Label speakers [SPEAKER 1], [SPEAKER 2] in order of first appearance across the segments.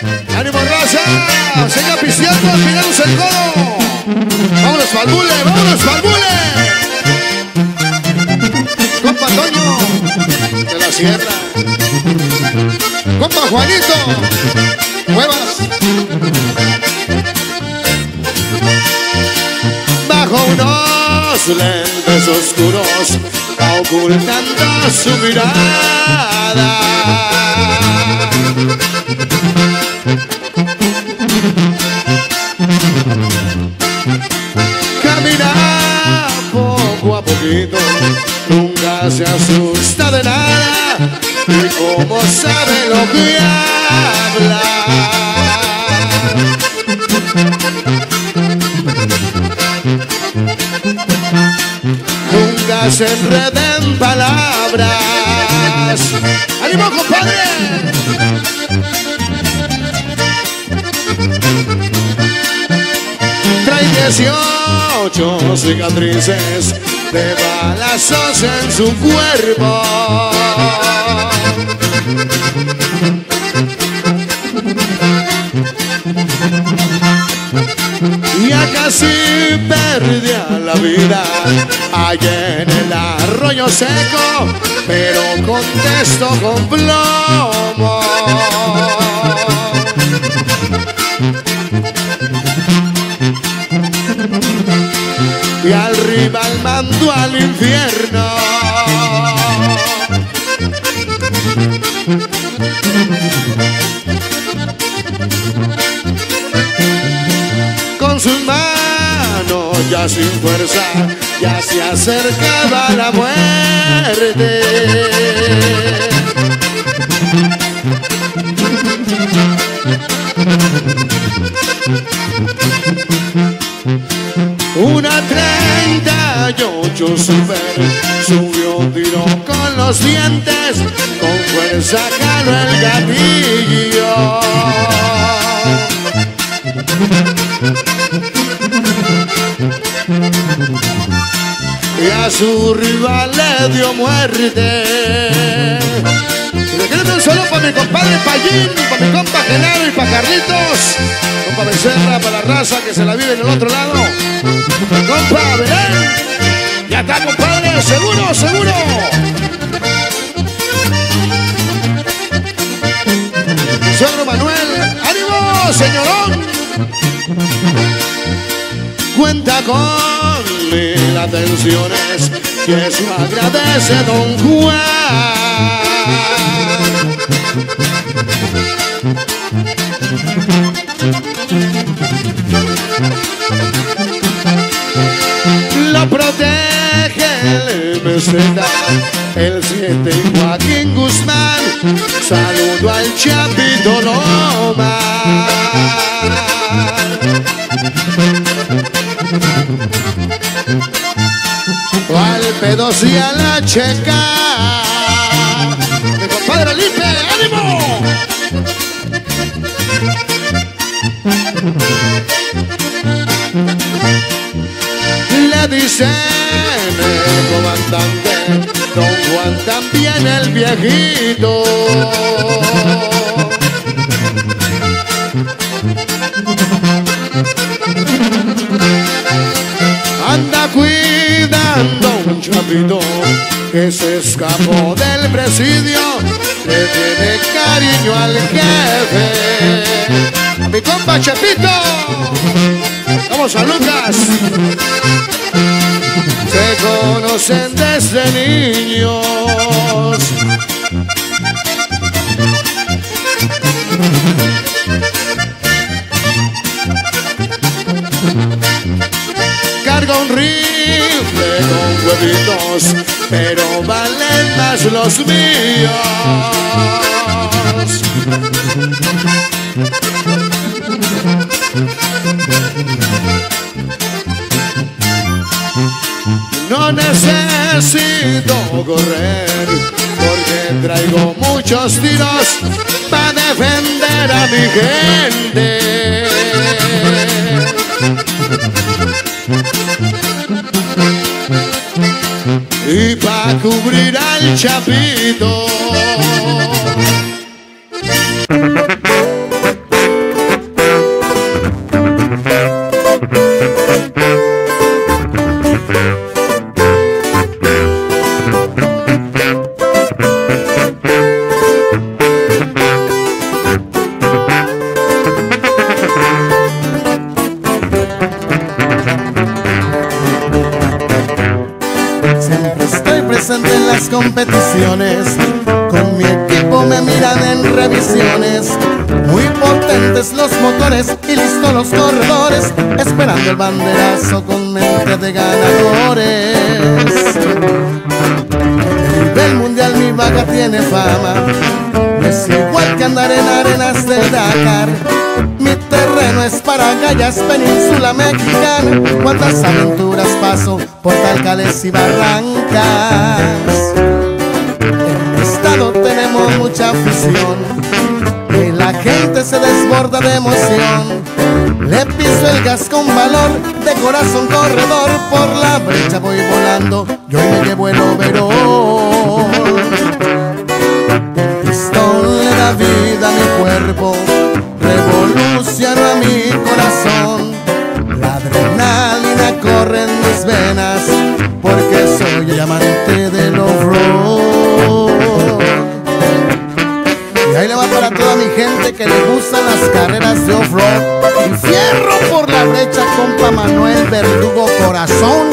[SPEAKER 1] ¡Ánimo, raza! ¡Siga pisteando! ¡Tiramos el codo! ¡Vámonos pa'l bule! ¡Vámonos pa'l bule! ¡Compa Toño! De la Sierra. ¡Compa Juanito! ¡Muevas! Bajo unos lentes oscuros ocultando su mirada, camina poco a poquito, nunca se asusta de nada y como sabe lo que habla. Nunca se enreda en palabras. ¡Ánimo, compadre! Trae 18 cicatrices de balazos en su cuerpo. Ya casi perdía la vida allá en el arroyo seco, pero contesto con plomo. Y al rival mandó al infierno. Con sus manos ya sin fuerza, ya se acercaba la muerte. Una 38 Super subió tiro con los dientes, con fuerza jaló el gatillo. Y a su rival le dio muerte. Le quiero un solo para mi compadre Payín, para mi compa Genaro y para Carlitos, compa Becerra, para la raza que se la vive en el otro lado. Compa Belén, ya está, compadre, seguro, seguro. Suegro Manuel, ánimo, señorón. Cuenta con 1000 atenciones y eso agradece don Juan. Lo protege el meseta, el 7 Joaquín Guzmán. Saludo al Chapito Loma. Al P2 y a la Checa. Mi compadre Lipe, ánimo. Le dicen el comandante, don Juan también el viejito. Anda cuidando un chapito que se escapó del presidio, le tiene cariño al jefe. Mi compa Chapito, vamos a Lucas. Se conocen desde niños. Carga un rifle con huevitos, pero valen más los míos. No necesito correr porque traigo muchos tiros para defender a mi gente. Y para cubrir al Chapito.
[SPEAKER 2] las competiciones. Con mi equipo me miran en revisiones. Muy potentes los motores y listos los corredores, esperando el banderazo con mente de ganadores. A nivel mundial mi vaca tiene fama, es igual que andar en arenas del Dakar. Mi terreno es para Gallas, península mexicana. Cuántas aventuras paso por Talcales y Barrancas. En mi estado tenemos mucha afición y la gente se desborda de emoción. Le piso el gas con valor, de corazón corredor. Por la brecha voy volando, yo hoy me llevo el overol. El pistón le da vida a mi cuerpo, revoluciona a mi corazón. La adrenalina corre en mis venas, porque soy el amante del off-road. Y ahí le va para toda mi gente que le gustan las carreras de off-road. Y fierro por la brecha, compa Manuel Verdugo Corazón.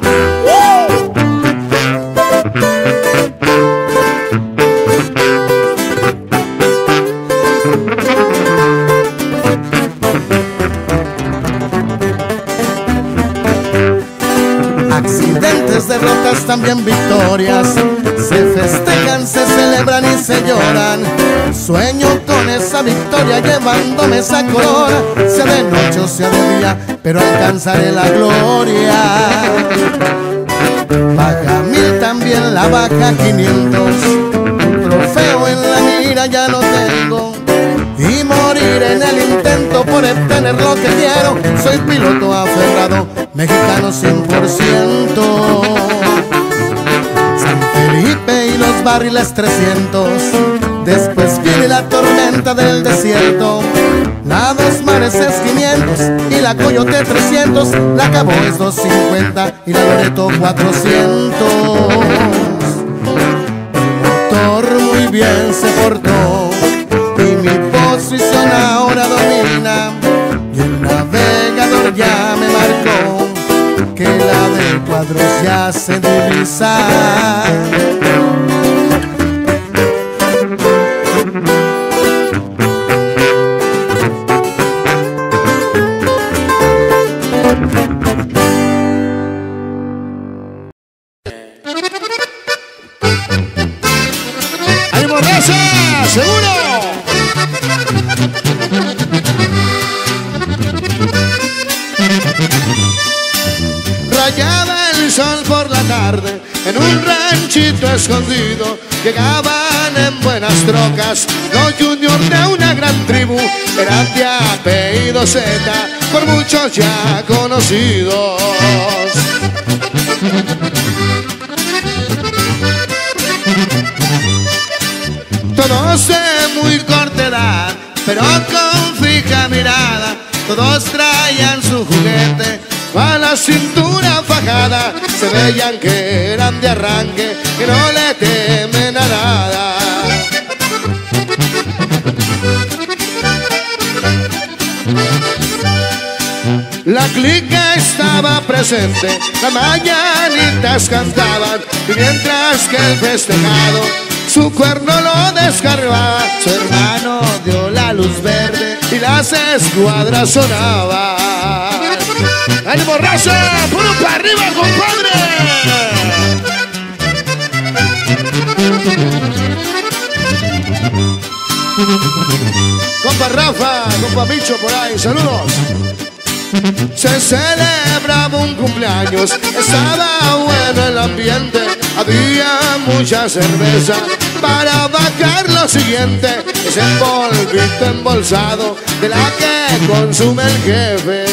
[SPEAKER 2] Accidentes, derrotas, también victorias, se festejan, se celebran y se lloran. Sueño con esa victoria llevándome esa corona, sea de noche o sea de día, pero alcanzaré la gloria. Baja 1000, también la baja 500, un trofeo en la mira ya lo tengo, y morir en el intento por obtener lo que quiero. Soy piloto aferrado, mexicano 100%. San Felipe y los barriles 300, después viene la tormenta del desierto. La Dos Mares es 500 y la Coyote 300, la Cabo es 250 y la Loreto 400. El motor muy bien se portó y mi posición ahora domina, y el navegador ya me marcó que la de cuadros ya se divisa.
[SPEAKER 1] ¡Ánimo, raza! ¡Seguro! Rayaba el sol por la tarde en un ranchito escondido. Llegaban en buenas trocas los juniors de una gran tribu. Eran de apellido Z, por muchos ya conocidos. Todos de muy corta edad, pero con fija mirada. Todos traían su juguete a la cintura fajada. Se veían que eran de arranque, que no le temen a nada. La clica estaba presente, las mañanitas cantaban, y mientras que el festejado su cuerno lo descargaba, su hermano dio la luz verde y las escuadras sonaban. ¡Ánimo, raza! ¡Puro para arriba, compadre! Compa Rafa, compa Micho por ahí, saludos. Se celebraba un cumpleaños, estaba bueno el ambiente, había mucha cerveza para bajar lo siguiente. Ese polvito embolsado de la que consume el jefe.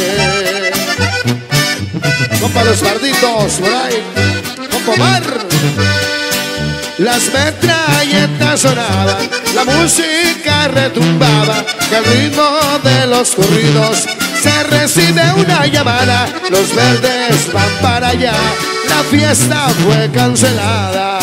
[SPEAKER 1] Compa los barditos por ahí, compa Omar. Las metralletas sonaban, la música retumbaba, que al ritmo de los corridos se recibe una llamada. Los verdes van para allá, la fiesta fue cancelada.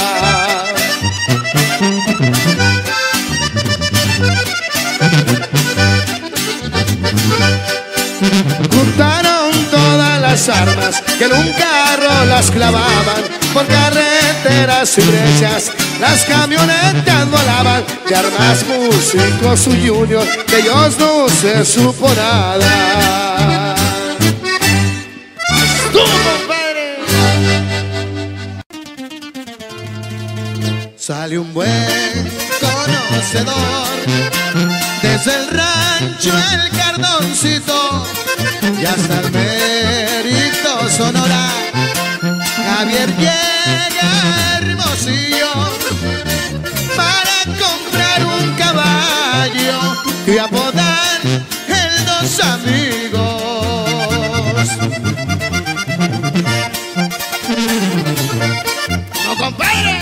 [SPEAKER 1] Juntaron todas las armas que en un carro las clavaban, por carreteras y brechas, las camionetas volaban y armas músicos su junior, de ellos no se supo nada. ¡Tú, compadre! Sale un buen conocedor desde el rancho El Cardoncito y hasta el Mérito, Sonora. Javier llega a Hermosillo para comprar un caballo y apodan el Dos Amigos. ¡No, compadre!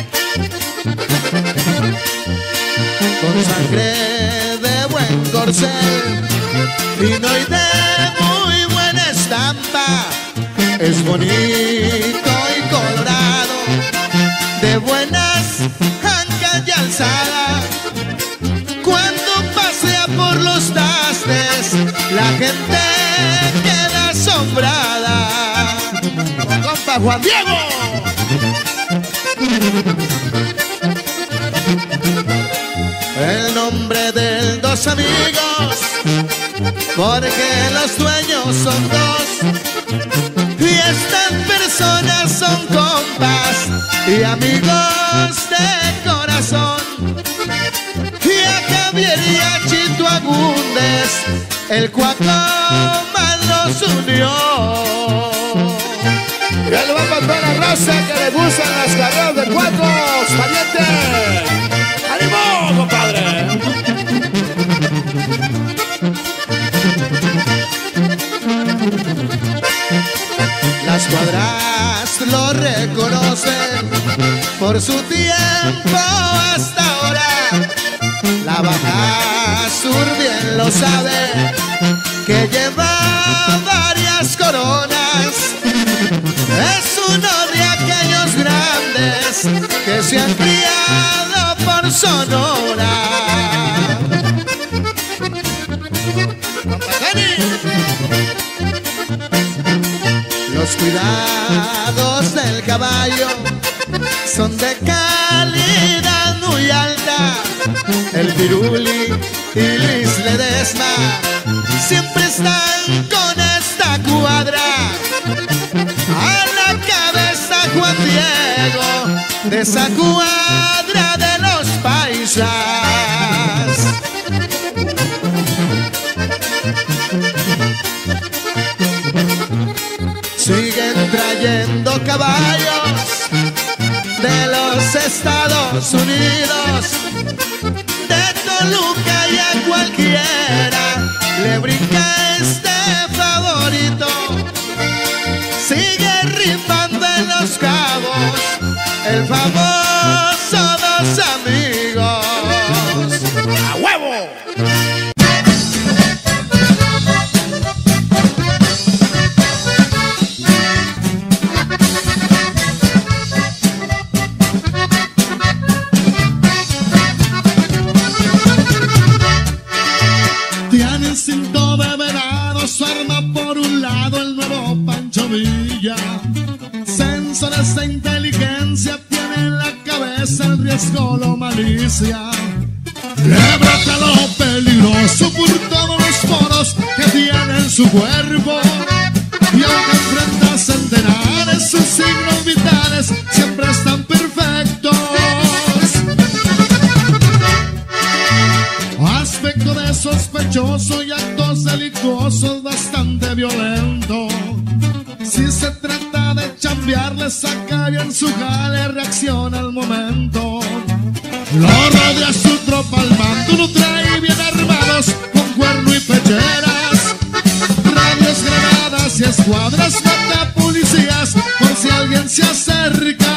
[SPEAKER 1] Con sangre de buen corcel, fino y de muy buena estampa, es bonito y colorado, de buenas ancas y alzada. Cuando pasea por los trastes, la gente queda asombrada. ¡Compa Juan Diego! El nombre del Dos Amigos, porque los dueños son dos y estas personas son compas y amigos de corazón. Y a Javier y a Chito Agúndez el Cuaco más los unió. Ya le va para toda la raza que le gustan las carreras de cuatros, pariente. ¡Ánimo, compadre! Las cuadras lo reconocen por su tiempo hasta ahora. La Baja Sur bien lo sabe, que lleva varias coronas. Es uno de aquellos grandes que se han criado por Sonora. Los cuidados del caballo son de calidad muy alta. El Piruli y Luis Ledesma siempre están con esta cuadra. A la cabeza Juan Diego de esa cuadra de los paisas. Siguen trayendo caballos de los Estados Unidos, de Toluca, y a cualquiera le brinca este favorito. Sigue rifando en Los Cabos el famoso Dos Amigos. ¡A huevo!
[SPEAKER 2] Cinto de verano, su arma por un lado el nuevo Pancho Villa. Sensores de inteligencia, tiene en la cabeza el riesgo, la malicia. Le brota lo peligroso por todos los poros que tiene en su cuerpo. Y aunque enfrenta centenares, sus signos vitales siempre están perfectos. Aspecto de sospechoso y actos delictuosos bastante violento. Si se trata de chambearle, saca bien su jale, reacciona al momento. Lo rodea su tropa al mando, lo trae bien armados con cuerno y pecheras, radios, granadas y escuadras, mata policías por si alguien se acerca.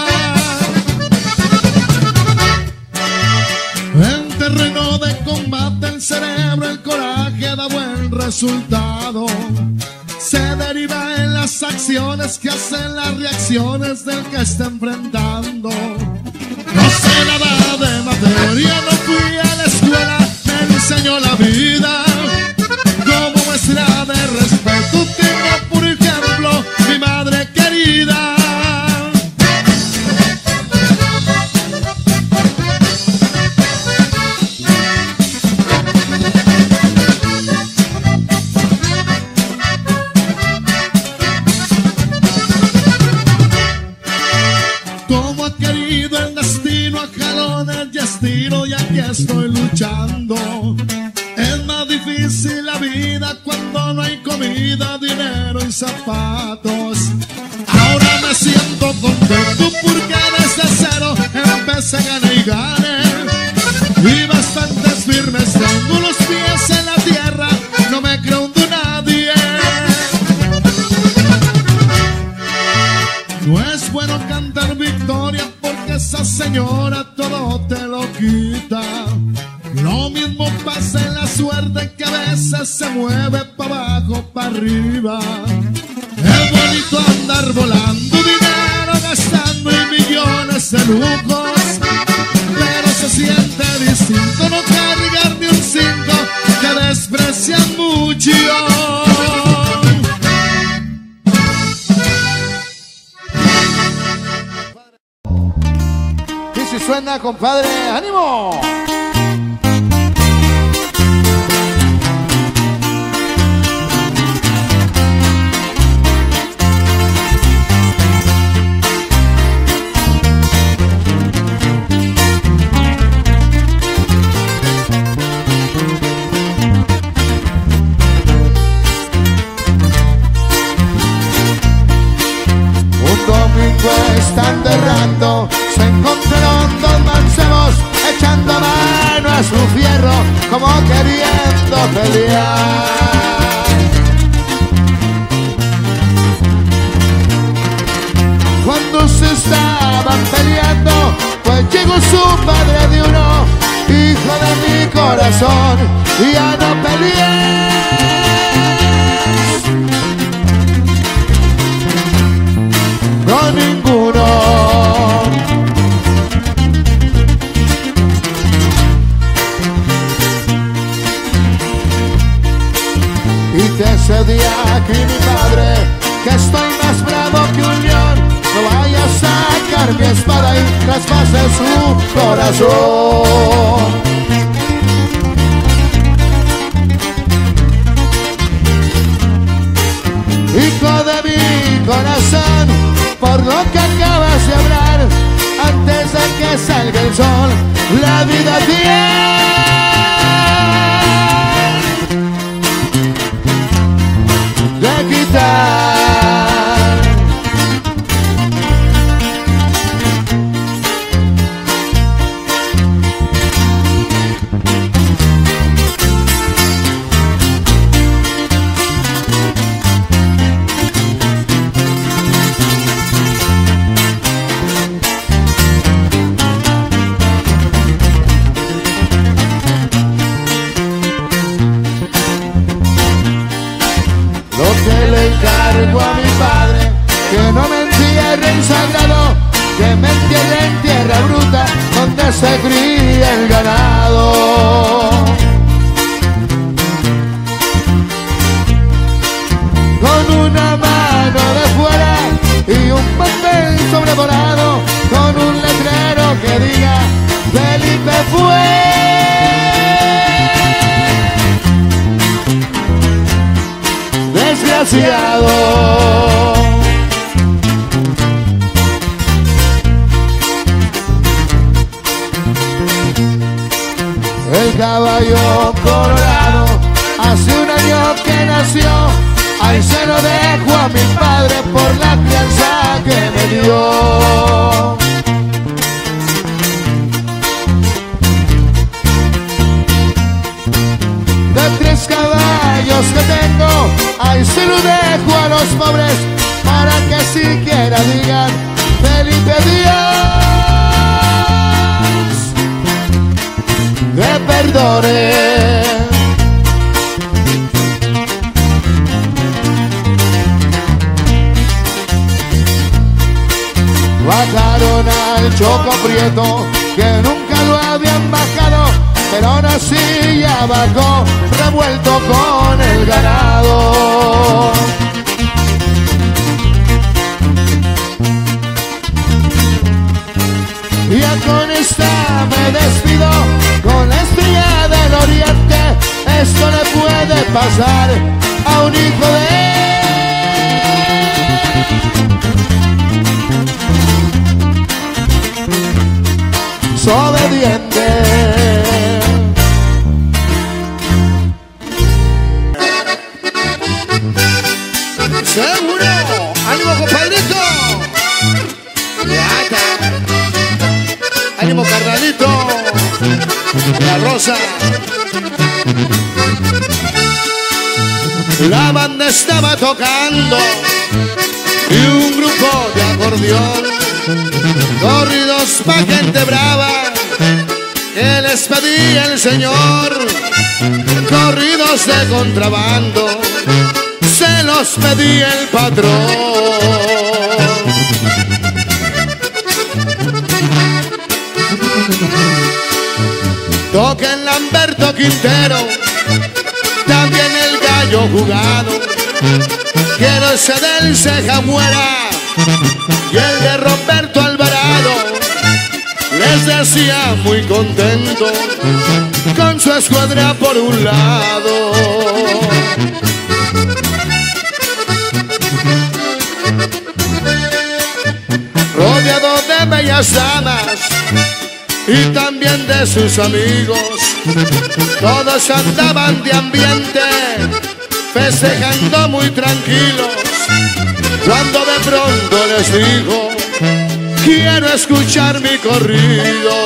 [SPEAKER 2] En terreno de combate el cerebro, el coraje da buen resultado. Se deriva en las acciones que hacen las reacciones del que está enfrentando. No sé nada de materia, no fui a la escuela, me enseñó la vida. Como muestra de respeto tengo por ejemplo mi madre querida.
[SPEAKER 3] estoy luchando. Es más difícil la vida cuando no hay comida, dinero y zapatos. Ahora me siento contento porque desde cero empecé, gané y gané. Y bastantes firmes tengo los pies en la tierra, no me creo un don nadie. No es bueno cantar victoria porque esa señora todo te lo quita. Lo mismo pasa en la suerte, que a veces se mueve para abajo, para arriba. Es bonito andar volando, dinero gastando y millones de lujos, pero se siente distinto no cargar ni un 5 que desprecian mucho.
[SPEAKER 1] Y si suena, compadre, ¡ánimo!
[SPEAKER 2] Están derrando, se encontraron dos mancebos echando mano a su fierro como queriendo pelear. Cuando se estaban peleando, pues llegó su padre de uno: hijo de mi corazón, ya no pelees con ninguno. Y te día aquí mi padre, que estoy más bravo que un león. No vaya a sacar mi espada y traspase su corazón. Hijo de mi corazón, por lo que acabas de hablar, antes de que salga el sol, la vida tiene de quitar. A mi padre, que no me entierre en sagrado, que me entierre en tierra bruta donde se cría el ganado. Con una mano de fuera y un papel sobrevolado, con un letrero que diga Felipe fue. Desgraciado. El caballo colorado hace un año que nació, ahí se lo dejo a mi padre por la crianza que me dio. De 3 caballos que tengo, ahí se lo dejo a los pobres, para que siquiera digan Felipe Dios te perdone. Bajaron al Choco Prieto, que nunca lo habían bajado, pero aún así ya bajó, revuelto con el ganado. Ya con esta me despido, con la estrella del oriente. Esto le puede pasar a un hijo de desobediente.
[SPEAKER 1] La banda estaba tocando y un grupo de acordeón, corridos pa' gente brava que les pedía el señor, corridos de contrabando se los pedía el patrón. Toca el Lamberto Quintero, también el Gallo Jugado, quiero ese del Ceja Muera y el de Roberto Alvarado. Les decía muy contento con su escuadra por un lado. Rodeado de bellas damas y también de sus amigos, todos andaban de ambiente, festejando muy tranquilos, cuando de pronto les dijo: quiero escuchar mi corrido.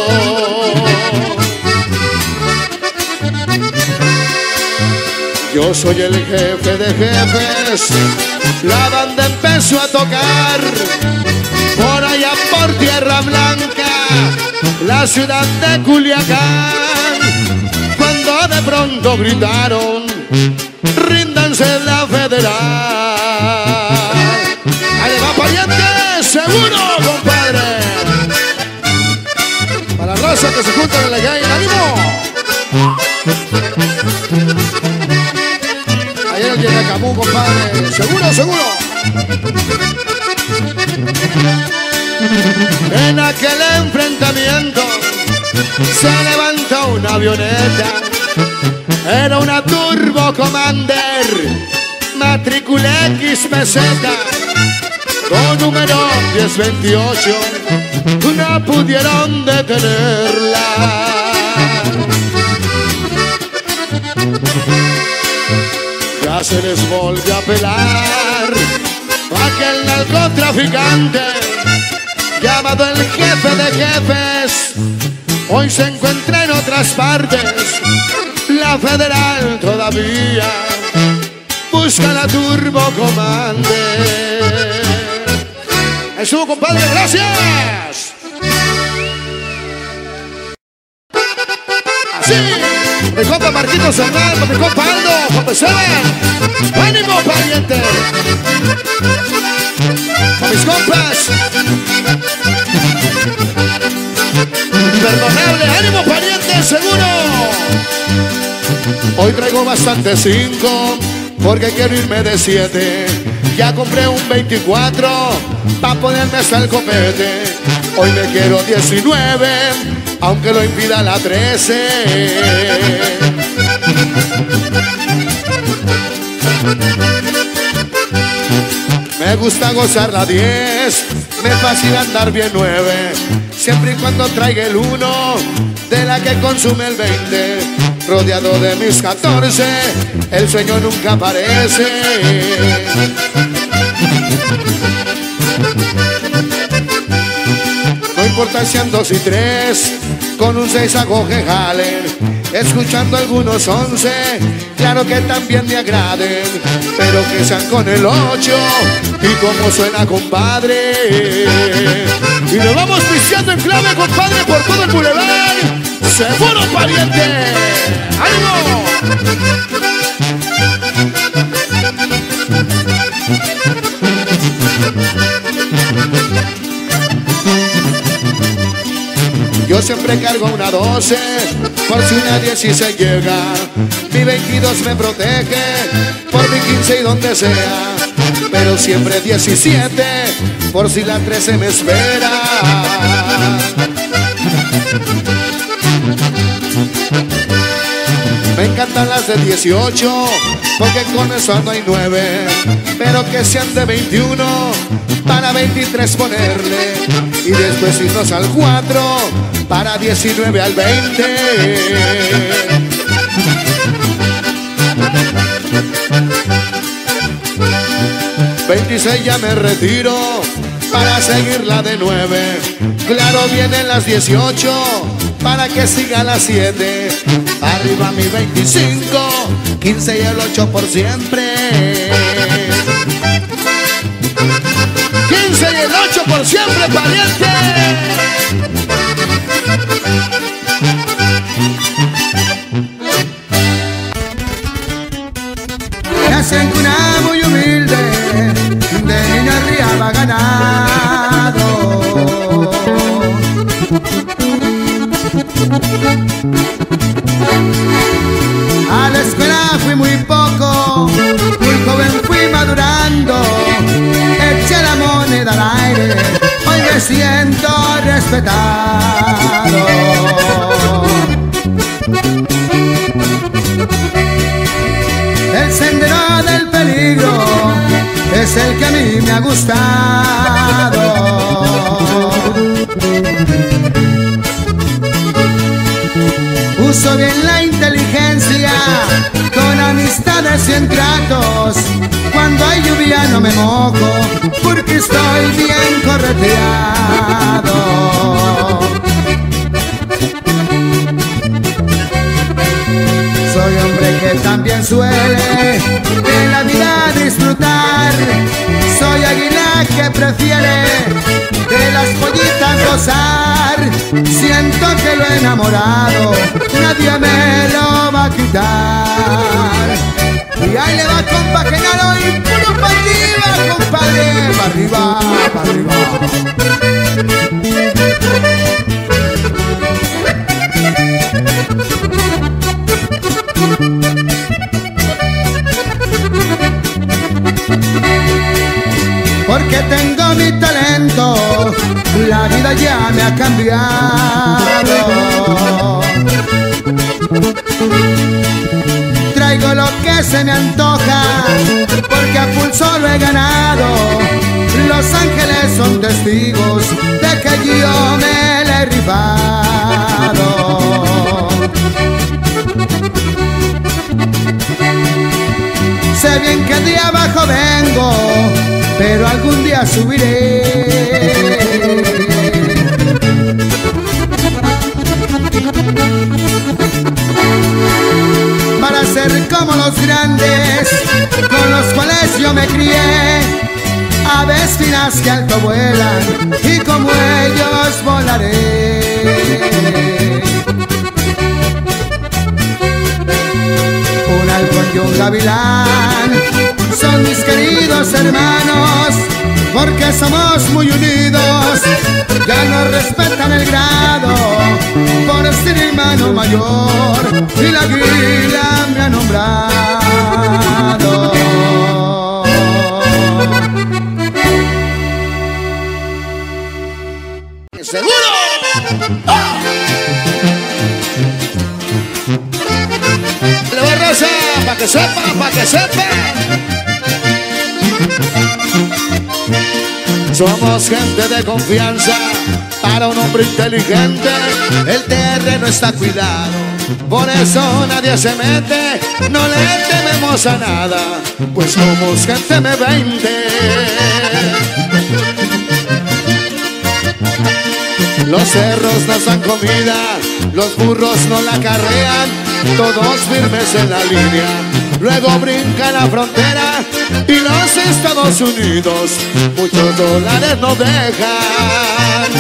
[SPEAKER 1] Yo soy el jefe de jefes. La banda empezó a tocar por allá por Tierra Blanca, la ciudad de Culiacán, cuando de pronto gritaron: ríndanse la Federal. Ahí va pariente, seguro, compadre. Para la raza que se junta en la calle, ánimo. Ayer llega Camus, compadre, seguro, seguro. En aquel enfrentamiento se levantó una avioneta, era una Turbo Commander, matrícula XPZ, con número 1028, no pudieron detenerla. Ya se les volvió a pelar aquel narcotraficante llamado el jefe de jefes. Hoy se encuentra en otras partes. La Federal todavía busca la Turbo Commander. Estuvo, compadre, gracias. Así, mi compa Marquito Serrano, mi compa Aldo, Juan Becerra. ¡Ánimo, pariente! A mis compas. Imperdonable, ánimo, pariente, seguro. Hoy traigo bastante 5 porque quiero irme de 7. Ya compré un 24 pa' ponerme hasta el copete. Hoy me quiero 19, aunque lo impida la 13. Me gusta gozar la 10, me fascina andar bien 9, siempre y cuando traiga el 1 de la que consume el 20. Rodeado de mis 14, el sueño nunca aparece. No importa si ando 2 y 3, con un 6 hago jale, escuchando algunos 11, claro que también me agraden, pero que sean con el 8, y como suena, compadre. Y nos vamos pisteando en clave, compadre, por todo el bulevar. ¡Seguro, pariente! ¡Ánimo! Yo siempre cargo una 12, por si una 16 llega. Mi 22 me protege, por mi 15 y donde sea. Pero siempre 17, por si la 13 me espera. Me encantan las de 18, porque con eso no hay 9. Pero que sean de 21, para 23 ponerle. Y después irnos al 4, para 19 al 20. 26 ya me retiro, para seguirla de 9. Claro, vienen las 18, para que siga las 7. Arriba mi 25,
[SPEAKER 2] 15 y el 8 por siempre.
[SPEAKER 1] 15 y el 8 por siempre, pariente.
[SPEAKER 2] Nací en cuna muy humilde, de niño arriaba ganado. A la escuela fui muy poco, muy joven fui madurando. Eché la moneda al aire, hoy me siento respetado. El sendero del peligro es el que a mí me ha gustado. Uso bien la inteligencia con amistades y en tratos. Cuando hay lluvia no me mojo porque estoy bien correteado. Soy hombre que también suele de la vida disfrutar. Soy águila que prefiere de las pollitas gozar. Siento que lo he enamorado, nadie me lo va a quitar. Y ahí le va, compa Genaro, y puro para arriba, compadre, para arriba, para arriba. Porque tengo mi talento, la vida ya me ha cambiado. Traigo lo que se me antoja, porque a pulso lo he ganado. Los ángeles son testigos de que yo me la he rifado. Sé bien que de abajo vengo, pero algún día subiré. Para ser como los grandes con los cuales yo me crié. Aves finas que alto vuelan y como ellos volaré. Un halcón y un gavilán son mis queridos hermanos, porque somos muy unidos. Ya no respetan el grado por ser hermano mayor, y la águila me ha nombrado.
[SPEAKER 1] ¡Seguro! ¡Ah! ¡Le va, raza! ¡Pa' que sepa, pa' que sepa! Somos gente de confianza, para un hombre inteligente el terreno está cuidado. Por eso nadie se mete, no le tememos a nada, pues somos gente M20. Los cerros nos dan comida, los burros no la carrean, todos firmes en la línea. Luego brinca la frontera y los Estados Unidos muchos dólares nos dejan.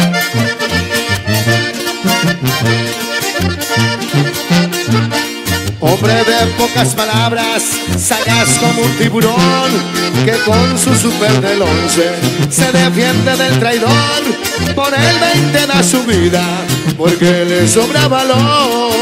[SPEAKER 1] Hombre de pocas palabras, sagaz como un tiburón, que con su super del 11 se defiende del traidor. Por el 20 da su vida, porque le sobra valor.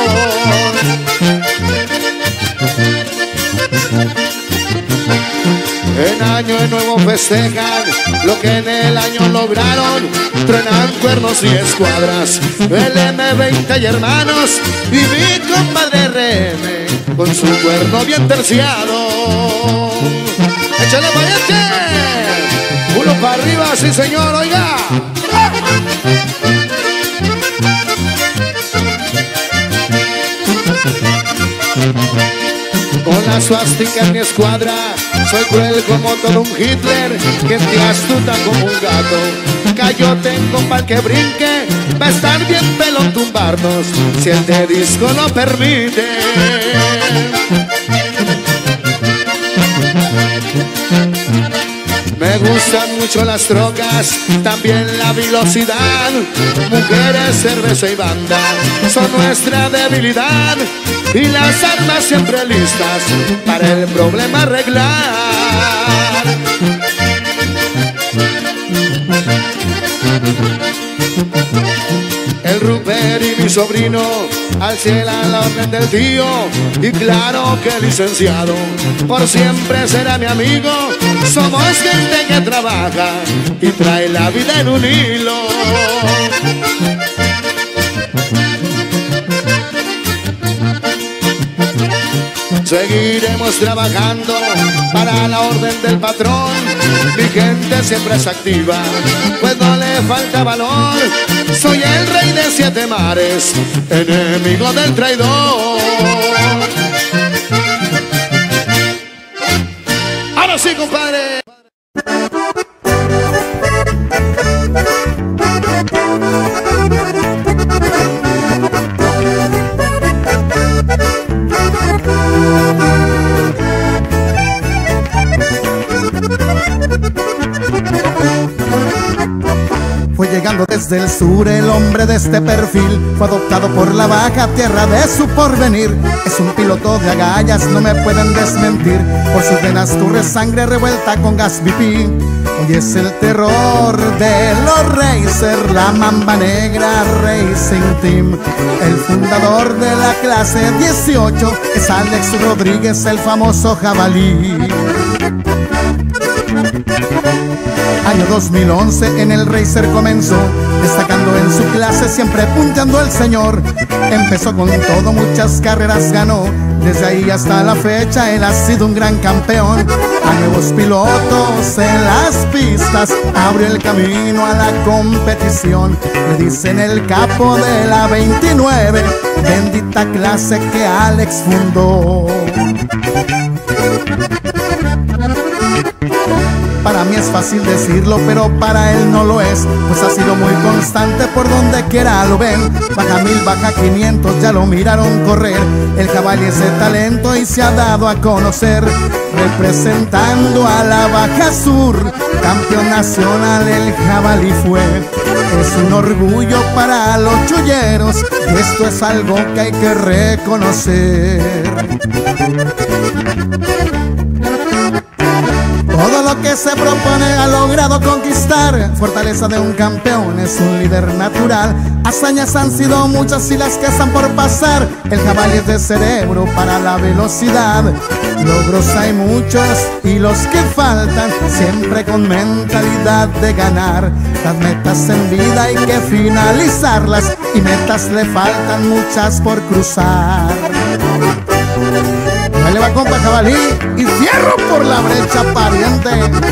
[SPEAKER 1] En año nuevo festejan lo que en el año lograron. Truenan cuernos y escuadras, el M20 y hermanos, y mi compadre RM con su cuerno bien terciado. ¡Échale, pariente! Uno para arriba, sí señor, oiga. Con la suástica en mi escuadra, soy cruel como todo un Hitler, que te astuta como un gato. Cayote con pal que brinque, va a estar bien pelón tumbarnos, si el de disco lo permite. gustan mucho las trocas, también la velocidad. Mujeres, cerveza y banda son nuestra debilidad, y las armas siempre listas para el problema arreglar. El Rupert y mi sobrino al cielo a la orden del tío, y claro que el licenciado por siempre será mi amigo. Somos gente que trabaja y trae la vida en un hilo. Seguiremos trabajando para la orden del patrón. Mi gente siempre es activa, pues no le falta valor. Soy el rey de 7 mares, enemigo del traidor. Ahora sí, compadre.
[SPEAKER 2] Fue llegando desde el sur el hombre de este perfil, fue adoptado por la baja tierra de su porvenir. Es un piloto de agallas, no me pueden desmentir, por sus venas corre sangre revuelta con gas BP. Hoy es el terror de los racers, la Mamba Negra Racing Team. El fundador de la clase 18 es Alex Rodríguez, el famoso jabalí. Año 2011 en el racer comenzó, destacando en su clase, siempre punteando el señor. Empezó con todo, muchas carreras ganó, desde ahí hasta la fecha él ha sido un gran campeón. A nuevos pilotos en las pistas abrió el camino a la competición. Le dicen el capo de la 29, bendita clase que Alex fundó. Para mí es fácil decirlo, pero para él no lo es, pues ha sido muy constante, por donde quiera lo ven. Baja 1000, baja 500, ya lo miraron correr. El jabalí es de talento y se ha dado a conocer, representando a la Baja Sur. Campeón nacional el jabalí fue, es un orgullo para los chulleros, y esto es algo que hay que reconocer. Todo lo que se propone ha logrado conquistar. Fortaleza de un campeón, es un líder natural. Hazañas han sido muchas y las que están por pasar. El jabalí es de cerebro para la velocidad. Logros hay muchos y los que faltan, siempre con mentalidad de ganar. Las metas en vida hay que finalizarlas, y metas le faltan muchas por cruzar. Ahí le va, compa jabalí, y cierro por la brecha, pariente.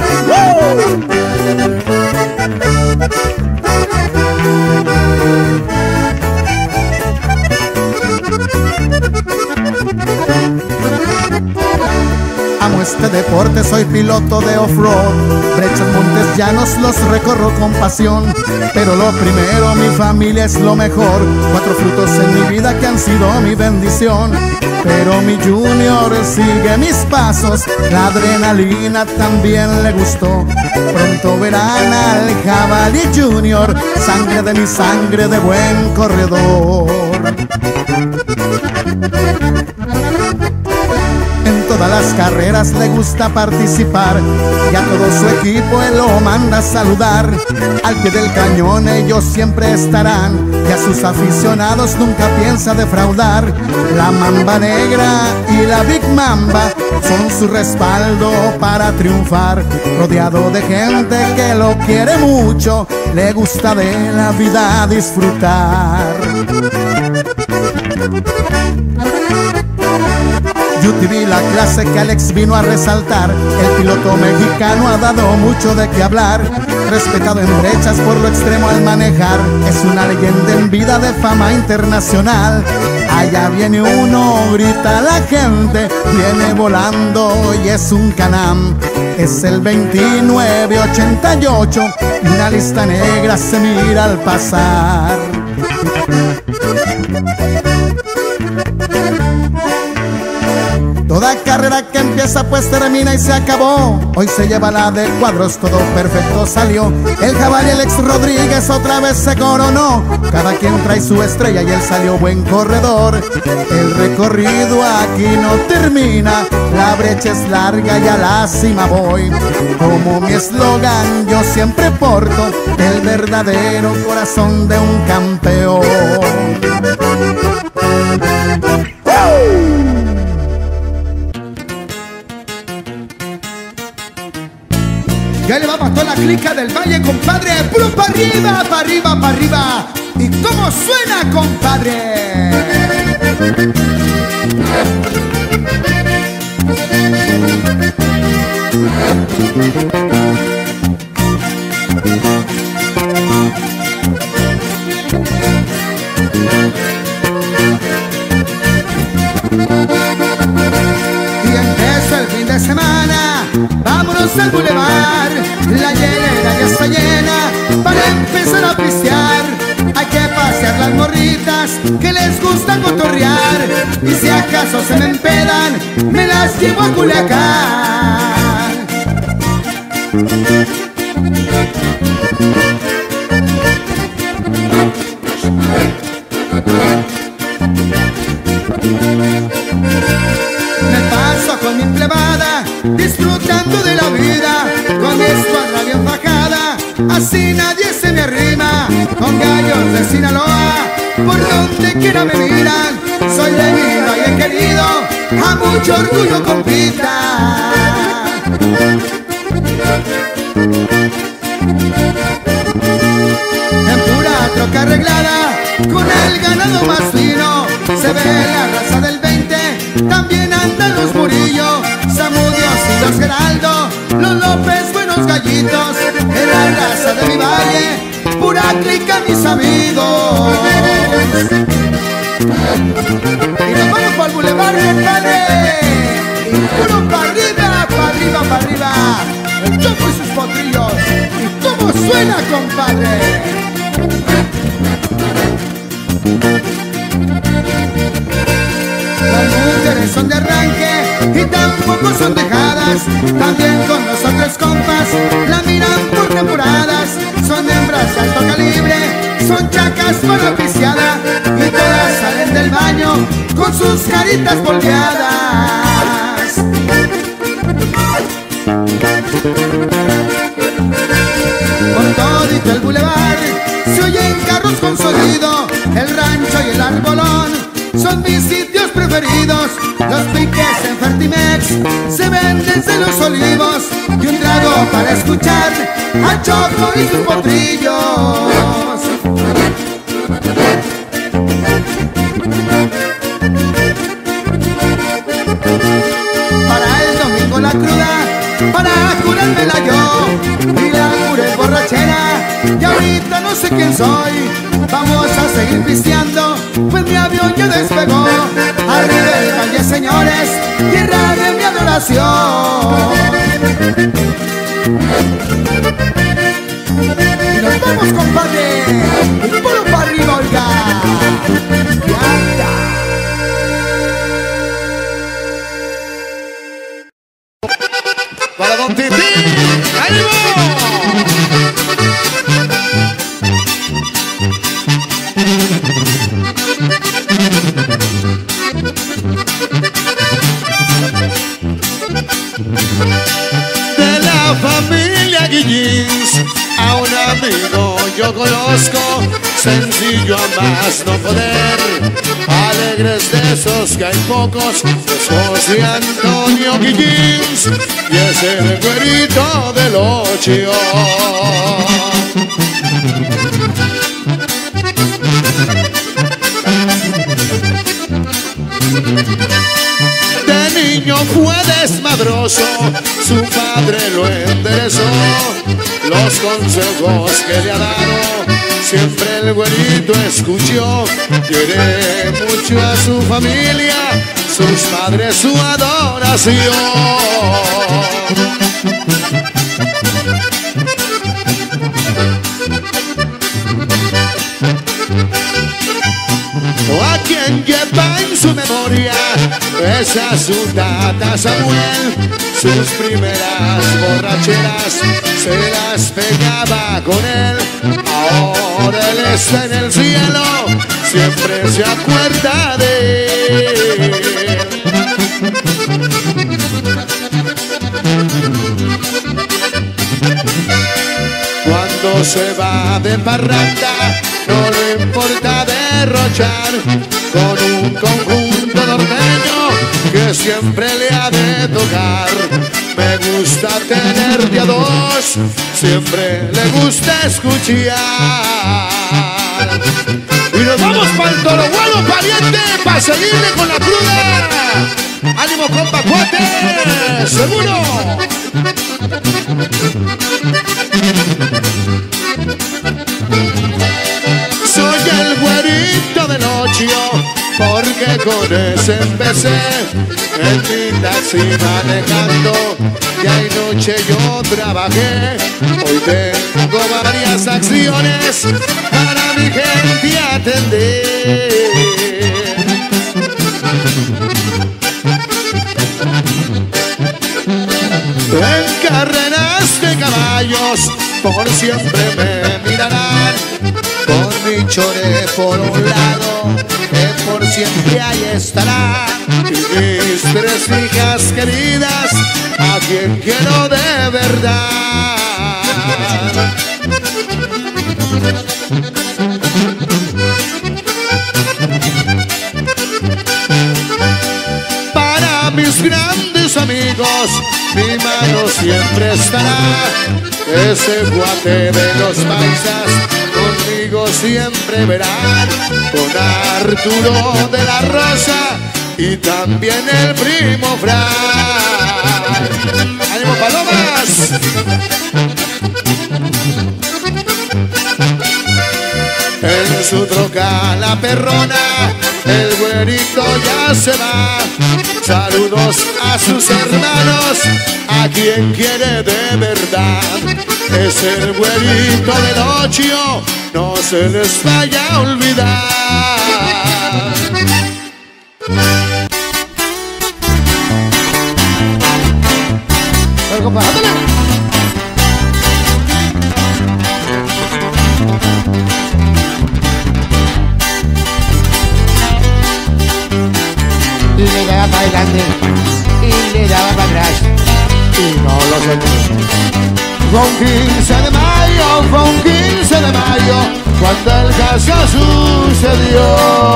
[SPEAKER 2] Amo este deporte, soy piloto de off-road. Brechas, montes, llanos, los recorro con pasión. Pero lo primero, mi familia es lo mejor. 4 frutos en mi vida que han sido mi bendición. Pero mi Junior sigue mis pasos, la adrenalina también le gustó. Pronto verán al jabalí Junior, sangre de mi sangre de buen corredor. En todas las carreras le gusta participar, y a todo su equipo él lo manda a saludar. Al pie del cañón ellos siempre estarán, y a sus aficionados nunca piensa defraudar. La Mamba Negra y la Big Mamba son su respaldo para triunfar. Rodeado de gente que lo quiere mucho, le gusta de la vida disfrutar. UTV, la clase que Alex vino a resaltar. El piloto mexicano ha dado mucho de qué hablar, respetado en brechas por lo extremo al manejar. Es una leyenda en vida de fama internacional. Allá viene uno, grita la gente, viene volando y es un Can-Am. Es el 2988 y una lista negra se mira al pasar. Toda carrera que empieza pues termina y se acabó. Hoy se lleva la de cuadros, todo perfecto salió. El Jabalí Alex Rodríguez otra vez se coronó. Cada quien trae su estrella y él salió buen corredor. El recorrido aquí no termina, la brecha es larga y a la cima voy. Como mi eslogan yo siempre porto el verdadero corazón de un campeón.
[SPEAKER 4] Ya le vamos a toda la clica del Valle, compadre. Puro pa' arriba, pa' arriba, pa' arriba. ¿Y cómo suena, compadre? Y empieza el fin de semana, vámonos al bulevar. La hielera ya está llena para empezar a pistear. Hay que pasear las morritas que les gusta cotorrear. Y si acaso se me empedan, me las llevo a Culiacán. Me paso con mi plebada, disfrutando de la vida, con mi escuadra bien bajada, así nadie se me arrima. Con gallos de Sinaloa, por donde quiera me miran, soy de mi valle querido, a mucho orgullo compita. En pura troca arreglada, con el ganado más fino, se ve la raza del 20, también andan los Murillo, Zamudios y los Geraldo, los López, buenos gallitos, en la raza de mi valle, pura clica mis amigos. Y nos vamos para el bulevar, compadre, y puro para arriba, para arriba, para arriba, el Choco y sus potrillos. ¿Y cómo suena, compadre? Las mujeres son de arranque y tampoco son dejadas. También con los otros compas la miran por temporadas. Son hembras de alto calibre, son chacas por la piciada, y todas salen del baño con sus caritas volteadas. Por todito el bulevar se oyen carros con sonido, el rancho y el arbolón son mis sitios preferidos. Los piques en Fertimex se ven desde los olivos, y un trago para escuchar a Choco y sus potrillos. Para el domingo la cruda, para curármela yo, y la curé borrachera, y ahorita no sé quién soy. Vamos a seguir pisteando, pues mi avión ya despegó. Arriba del valle, señores, tierra de mi adoración. Y nos vamos, compadre, y puro para arriba, oiga. Y anda.
[SPEAKER 1] Para Don Tití, ¡ánimo! De la familia Guillins, a un amigo yo conozco, sencillo a más no poder, alegres de esos que hay pocos, es José Antonio Guillins, y es el güerito del Ocho. De niño fue desmadroso, su padre lo enderezó, los consejos que le ha dado siempre el güerito escuchó. Quiere mucho a su familia, sus padres su adoración. O a quien lleva en su memoria Besa a su tata Samuel, sus primeras borracheras se las pegaba con él. Ahora él está en el cielo, siempre se acuerda de él. Cuando se va de parranda, no le importa derrochar con un conjunto norteño que siempre le ha de tocar. Me gusta tener de a dos, siempre le gusta escuchar. Y nos vamos para el Toro Bueno, pariente, para seguirle con la cruda. ¡Ánimo, compa, cuate! ¡Seguro! Soy el güerito del ocho, porque con ese empecé en mi taxi manejando. Y anoche yo trabajé, hoy tengo varias acciones para mi gente atender. En carreras de caballos por siempre me mirarán, con mi chore por un lado, que por siempre ahí estará. Y mis tres hijas queridas, a quien quiero de verdad. Para mis grandes amigos, mi mano siempre estará. Ese guate de los paisas conmigo siempre verán. Con Arturo de la Rosa y también el primo Fray. ¡Ánimo, palomas! En su troca la perrona, el güerito ya se va. Saludos a sus hermanos, a quien quiere de verdad. Es el güerito del ocho, no se les vaya a olvidar.
[SPEAKER 2] Bueno, compa, ándale. Y le daba para adelante y le daba para atrás y no lo soltó.
[SPEAKER 1] Fue un 15 de mayo, fue un 15 de mayo, cuando el caso sucedió.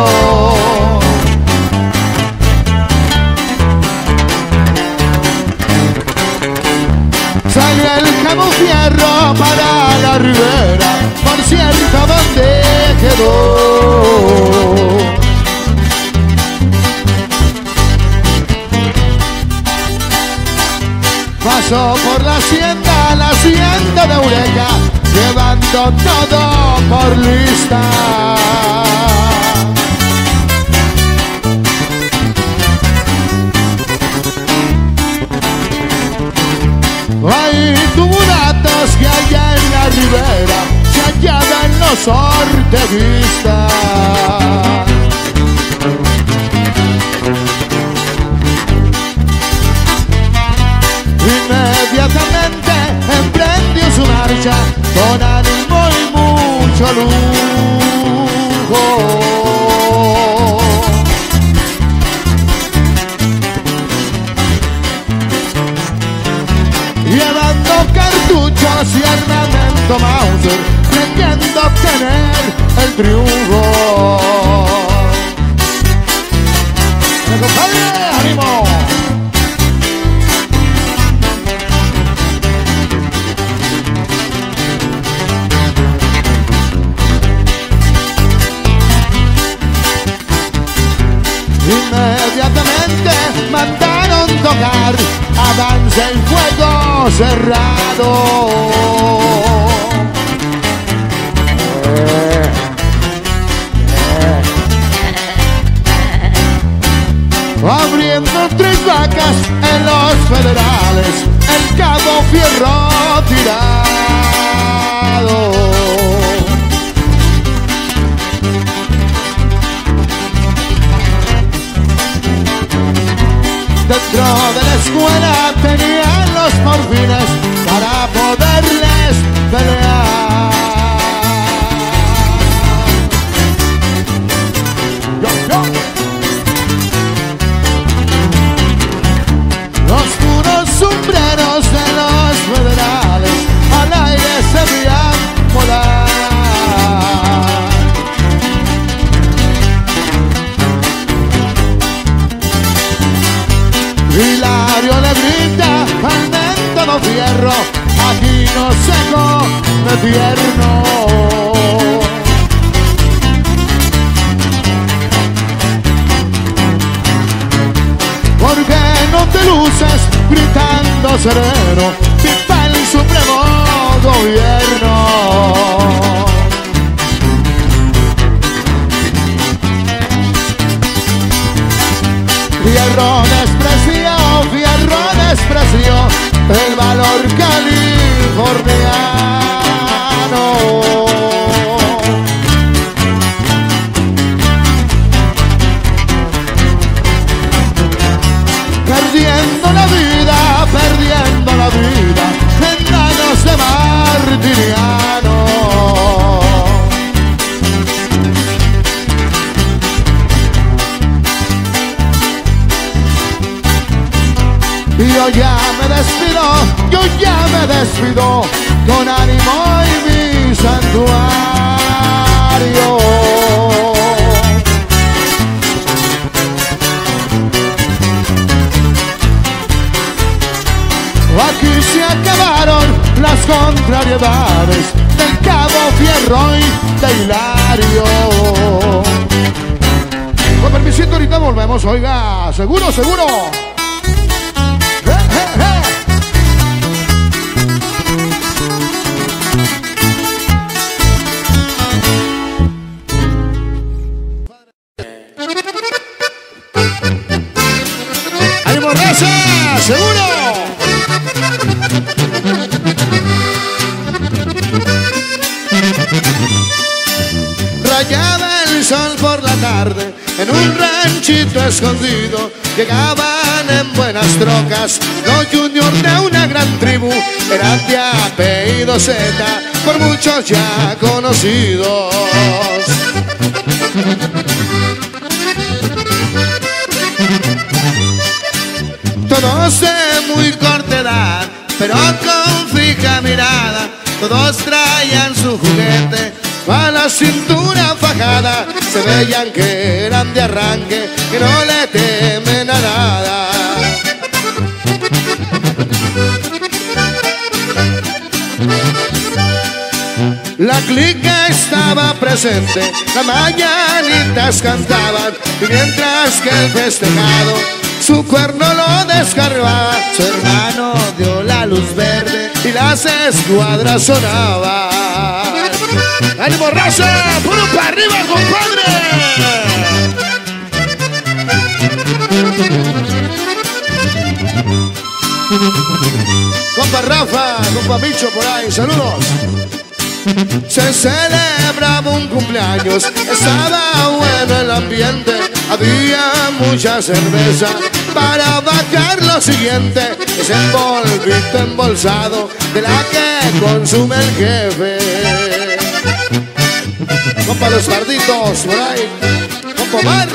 [SPEAKER 1] Salió el Cabo Fierro para la ribera, por cierto, donde quedó. Pasó por la hacienda de Eureka, llevando todo por lista. Hay tubulatos que allá en la ribera se hallaban los orteguistas. Inmediatamente emprendió su marcha con ánimo y mucho lujo. Llevando cartuchos y armamento Mauser, creyendo obtener el triunfo. ¡Compadre, ánimo! Inmediatamente mandaron tocar Avance el fuego cerrado. Abriendo 3 vacas en los federales, el Cabo Fierro tirado. dentro de la escuela tenían los morfines para poderles pelear. Los puros sombreros de los federales al aire se veían volar. Hilario le grita al método fierro, aquí no se come tierno. ¿Por qué no te luces gritando sereno? Viva el supremo gobierno. Fierro despreció el valor californiano. Perdiendo la vida en manos de Martiniano. Yo ya me despido con ánimo y mi santuario. Aquí se acabaron las contrariedades del Cabo Fierro y de Hilario. Con permisito, ahorita volvemos, oiga, seguro. ¡Ánimo, raza! ¡Seguro! Rayaba el sol por la tarde en un ranchito escondido. Llegaban en buenas trocas los juniors de una gran tribu. Eran de apellido Z, por muchos ya conocidos. Todos de muy corta edad, pero con fija mirada. Todos traían su juguete a la cintura fajada. Se veían que eran de arranque, que no le temen a nada. La clica estaba presente, las mañanitas cantaban, y mientras que el festejado su cuerno lo descargaba, su hermano dio la luz verde y las escuadras sonaban. ¡Ánimo, raza! ¡Puro para arriba, compadre! Compa Rafa, compa Micho por ahí, saludos. Se celebraba un cumpleaños, estaba bueno el ambiente, había mucha cerveza para bajar lo siguiente. Ese polvito embolsado de la que consume el jefe. Compa los barditos por ahí, compa Omar.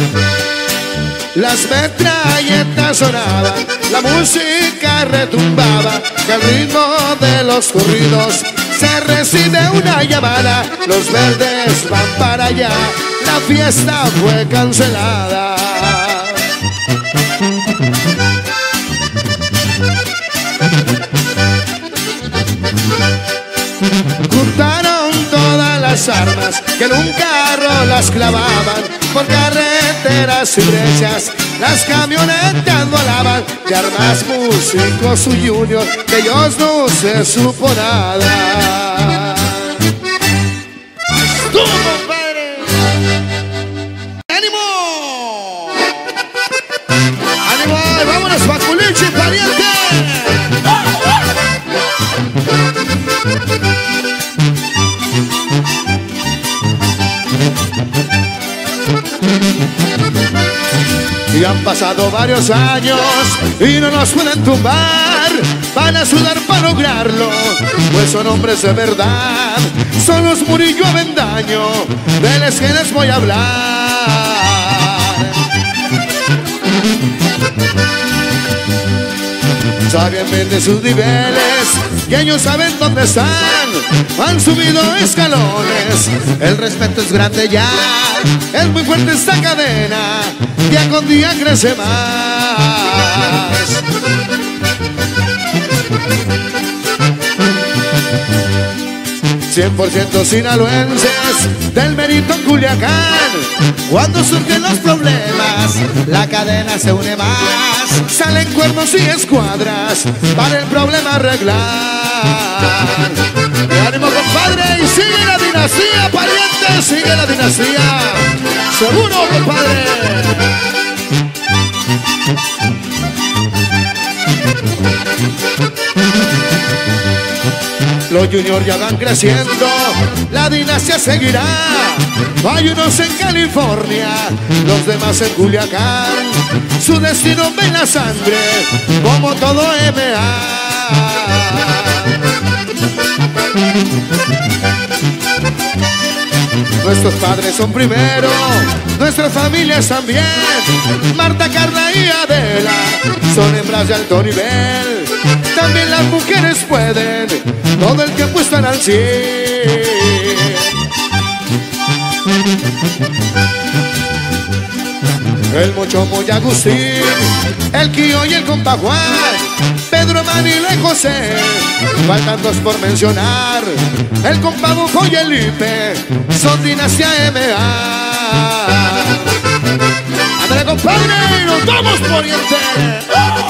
[SPEAKER 1] Las metralletas sonaban, la música retumbaba, que al ritmo de los corridos se recibe una llamada. Los verdes van para allá, la fiesta fue cancelada. Juntaron todas las armas que en un carro las clavaban, por carreteras y brechas las camionetas volaban. De armas, músicos, su junior, de ellos no se supo nada. ¡Tú, compadre! ¡Ánimo! ¡Ánimo! ¡Vámonos, Paculichi, pariente! Y a pasado varios años y no nos pueden tumbar. Van a sudar para lograrlo, pues son hombres de verdad. Son los Murillo Avendaño, de los que les voy a hablar. Saben bien de sus niveles y ellos saben dónde están. Han subido escalones, el respeto es grande ya. Es muy fuerte esta cadena, día con día crece más. 100% sinaloenses, del Mérito en Culiacán. Cuando surgen los problemas, la cadena se une más. Salen cuernos y escuadras para el problema arreglar. ¡Ánimo, compadre! Y sigue la dinastía, parientes, sigue la dinastía. ¡Seguro, compadre! Los juniors ya van creciendo, la dinastía seguirá. Hay unos en California, los demás en Culiacán. Su destino ve en la sangre, como todo MA. Nuestros padres son primero, nuestras familias también. Marta, Carla y Adela son hembras de alto nivel. También las mujeres pueden, todo el tiempo están al 100. El Mochomo y Agustín, el Quío y el compa Juan, Pedro, Manilo y José, faltan dos por mencionar. El compa Bujo y el Ipe son dinastía MA. ¡Ándale, compadre! ¡Nos vamos, poniente! ¡Oh!